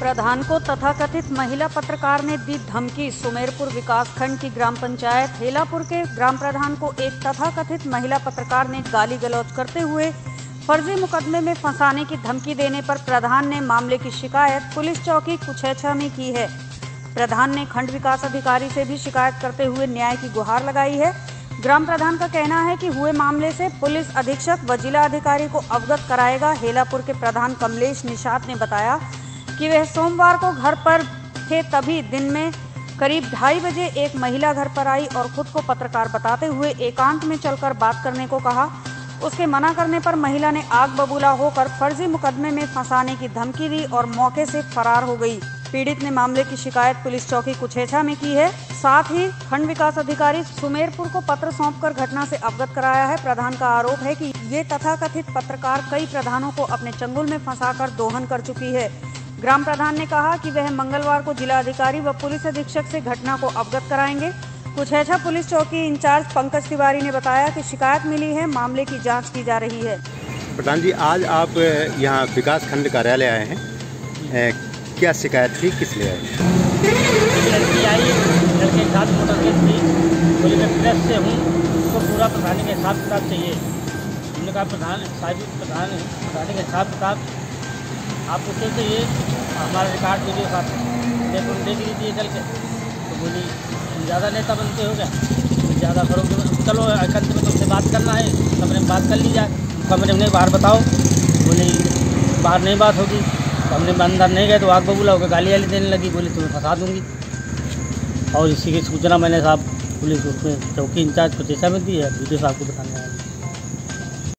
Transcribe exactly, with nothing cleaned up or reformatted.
प्रधान को तथाकथित महिला पत्रकार ने दी धमकी। सुमेरपुर विकासखंड की ग्राम पंचायत हेलापुर के ग्राम प्रधान को एक तथाकथित महिला पत्रकार ने गाली गलौज करते हुए फर्जी मुकदमे में फंसाने की धमकी देने पर प्रधान ने मामले की शिकायत पुलिस चौकी कुछैछा में की है। प्रधान ने खंड विकास अधिकारी से भी शिकायत करते हुए न्याय की गुहार लगाई है। ग्राम प्रधान का कहना है कि हुए मामले से पुलिस अधीक्षक व जिला अधिकारी को अवगत कराएगा। हेलापुर के प्रधान कमलेश निषाद ने बताया कि वह सोमवार को घर पर थे, तभी दिन में करीब ढाई बजे एक महिला घर पर आई और खुद को पत्रकार बताते हुए एकांत में चलकर बात करने को कहा। उसके मना करने पर महिला ने आग बबूला होकर फर्जी मुकदमे में फंसाने की धमकी दी और मौके से फरार हो गई। पीड़ित ने मामले की शिकायत पुलिस चौकी कुछैछा में की है। साथ ही खंड विकास अधिकारी सुमेरपुर को पत्र सौंपकर घटना से अवगत कराया है। प्रधान का आरोप है कि ये तथाकथित पत्रकार कई प्रधानों को अपने चंगुल में फंसाकर दोहन कर चुकी है। ग्राम प्रधान ने कहा कि वह मंगलवार को जिला अधिकारी व पुलिस अधीक्षक से घटना को अवगत कराएंगे। कुछैछा पुलिस चौकी इंचार्ज पंकज तिवारी ने बताया कि शिकायत मिली है, मामले की जांच की जा रही है। प्रधान जी, आज आप यहाँ विकास खंड कार्यालय आए हैं, क्या शिकायत थी, किस लिए आए? लड़की आई, लड़के के साथ मोटर केस थी, बोली मैं प्रेस से हूँ, उसको पूरा प्रधानी का हिसाब किताब चाहिए। हमने कहा प्रधान साहब प्रधान प्रधानी का हिसाब किताब आपको क्या चाहिए? हमारा रिकॉर्ड वीडियो साथ देखो देख लीजिए चल के। तो बोली ज़्यादा नेता बनते हो क्या, ज़्यादा करोगे? चलो कंत में तुमसे बात करना है, कमरे में बात कर ली जाए। कमरे में बाहर बताओ, बोली बाहर नहीं बात होगी। हमने अंदर नहीं गए तो आग बबूला होकर गाली वाली देने लगी, बोली तुम्हें फंसा दूंगी। और इसी की सूचना मैंने साहब पुलिस उसमें चौकी इंचार्ज कुछैछा में दी है, वीडियो साहब को बताने आया।